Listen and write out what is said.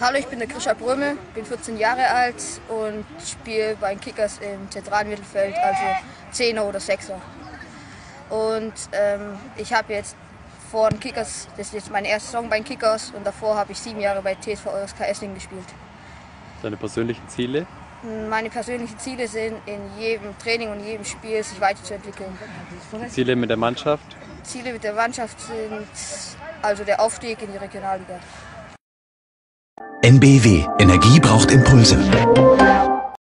Hallo, ich bin der Krischer Bröme, bin 14 Jahre alt und spiele bei den Kickers im zentralen Mittelfeld, also 10er oder 6er. Und ich habe jetzt vor den Kickers, das ist jetzt meine erste Saison bei den Kickers und davor habe ich 7 Jahre bei TSV Eureska Esslingen gespielt. Deine persönlichen Ziele? Meine persönlichen Ziele sind, in jedem Training und jedem Spiel sich weiterzuentwickeln. Ziele mit der Mannschaft? Ziele mit der Mannschaft sind also der Aufstieg in die Regionalliga. NBW. Energie braucht Impulse.